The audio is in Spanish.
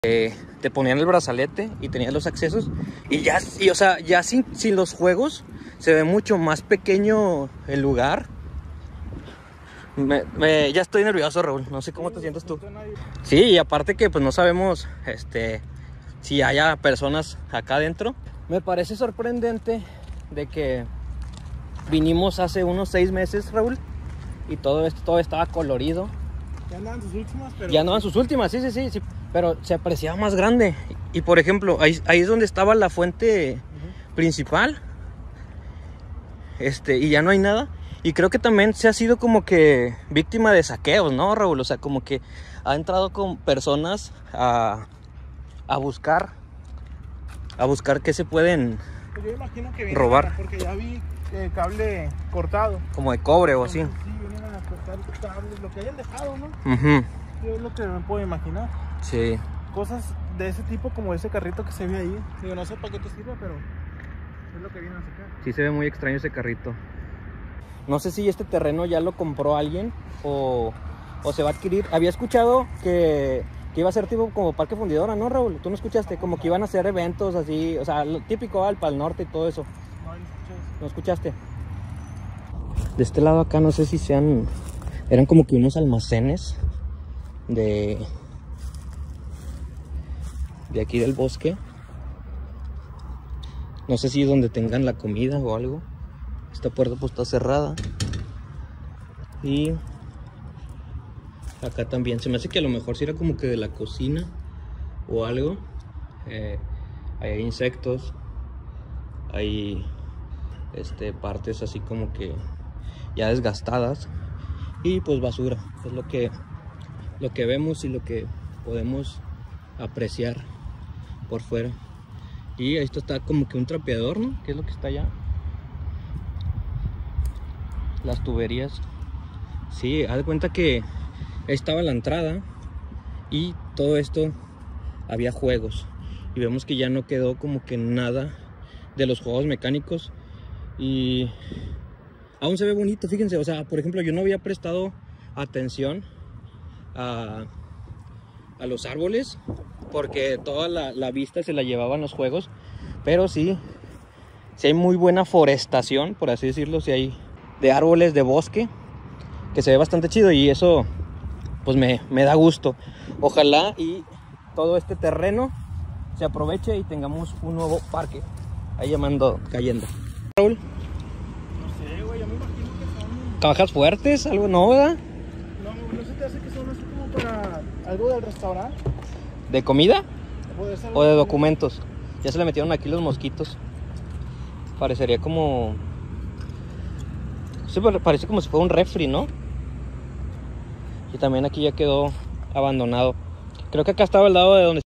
Te ponían el brazalete y tenías los accesos. Y ya, o sea, ya sin los juegos se ve mucho más pequeño el lugar. Ya estoy nervioso, Raúl. No sé cómo te sientes tú. Sí, y aparte que pues no sabemos si haya personas acá adentro. Me parece sorprendente de que vinimos hace unos 6 meses, Raúl, y todo estaba colorido. Ya andaban sus últimas, pero... Ya andaban sus últimas, sí, pero se apreciaba más grande. Y por ejemplo, ahí es donde estaba la fuente principal. Y ya no hay nada. Y creo que también se ha sido como que víctima de saqueos, ¿no, Raúl? O sea, como que ha entrado con personas a buscar qué se pueden pues yo imagino que robar. Porque ya vi cable cortado. Como de cobre o así. Sí, vienen a cortar cables, lo que hayan dejado, ¿no? Es lo que me puedo imaginar. Sí. Cosas de ese tipo, como ese carrito que se ve ahí. Digo, no sé para qué te sirve, pero es lo que vienen a sacar. Sí se ve muy extraño ese carrito. No sé si este terreno ya lo compró alguien o se va a adquirir. Había escuchado que iba a ser tipo como parque fundidora, ¿no, Raúl? ¿Tú no escuchaste? Como que iban a hacer eventos así, o sea, lo típico al Pal Norte y todo eso. No, no escuché eso. ¿No escuchaste? De este lado acá no sé si eran como que unos almacenes de aquí del bosque. No sé si es donde tengan la comida o algo. Esta puerta pues está cerrada. Y acá también se me hace que a lo mejor sí era como que de la cocina o algo. Hay insectos, hay partes así como que ya desgastadas y pues basura. Es lo que vemos y lo que podemos apreciar por fuera. Y esto está como que un trapeador, ¿no? ¿Qué es lo que está allá? Las tuberías. Sí, haz de cuenta que estaba la entrada y todo esto había juegos. Y vemos que ya no quedó como que nada de los juegos mecánicos. Y aún se ve bonito, fíjense. O sea, por ejemplo, yo no había prestado atención a los árboles porque toda la vista se la llevaban los juegos. Pero sí hay muy buena forestación, por así decirlo. Sí hay de árboles de bosque que se ve bastante chido y eso pues me da gusto. Ojalá y todo este terreno se aproveche y tengamos un nuevo parque ahí cayendo. Raúl, No sé, güey, yo me imagino que son... ¿cajas fuertes? ¿Algo no, verdad? No se te hace que son así como para algo del restaurante. ¿De comida? Puede ser ¿O de documentos? Ya se le metieron aquí los mosquitos. Parecería como... Sí, parece como si fuera un refri, ¿no? Y también aquí ya quedó abandonado. Creo que acá estaba al lado de donde